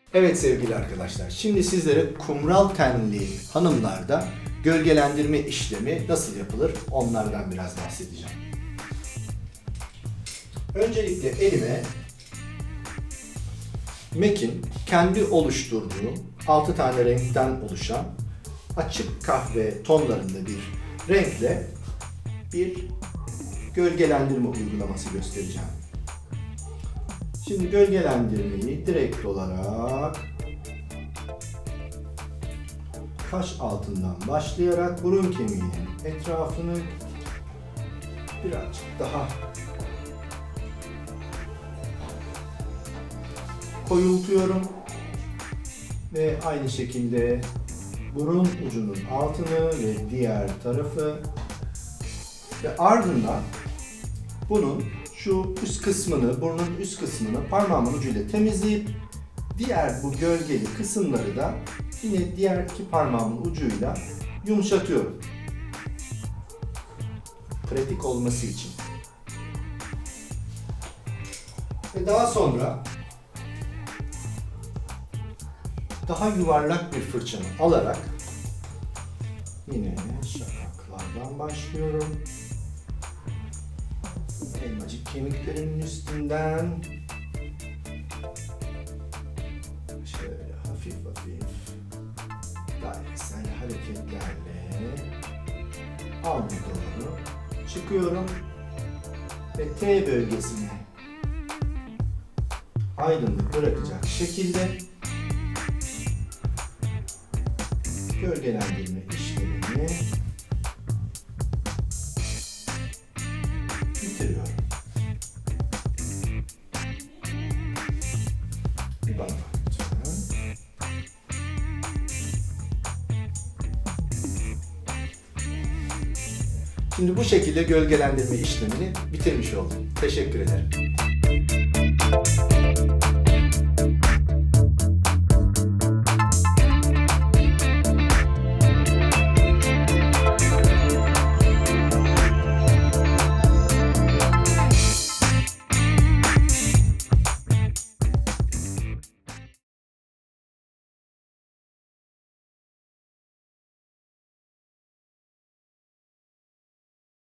Evet sevgili arkadaşlar, şimdi sizlere kumral tenli hanımlarda gölgelendirme işlemi nasıl yapılır onlardan biraz bahsedeceğim. Öncelikle elime MAC'in kendi oluşturduğu 6 tane renkten oluşan açık kahve tonlarında bir renkle bir gölgelendirme uygulaması göstereceğim. Şimdi gölgelendirmeyi direkt olarak kaş altından başlayarak burun kemiğinin etrafını birazcık daha koyultuyorum ve aynı şekilde burun ucunun altını ve diğer tarafı ve ardından bunun şu üst kısmını, burnun üst kısmını parmağımın ucuyla temizleyip diğer bu gölgeli kısımları da yine diğer iki parmağımın ucuyla yumuşatıyorum. Pratik olması için. Ve daha sonra daha yuvarlak bir fırçamı alarak yine şakaklardan başlıyorum. Elmacık kemiklerinin üstünden şöyle hafif dairesel hareketlerle alnı doğru çıkıyorum ve T bölgesine aydınlık bırakacak şekilde gölgelendirme işlemini bitiriyorum. Bir bana bak lütfen. Şimdi bu şekilde gölgelendirme işlemini bitirmiş oldum. Teşekkür ederim.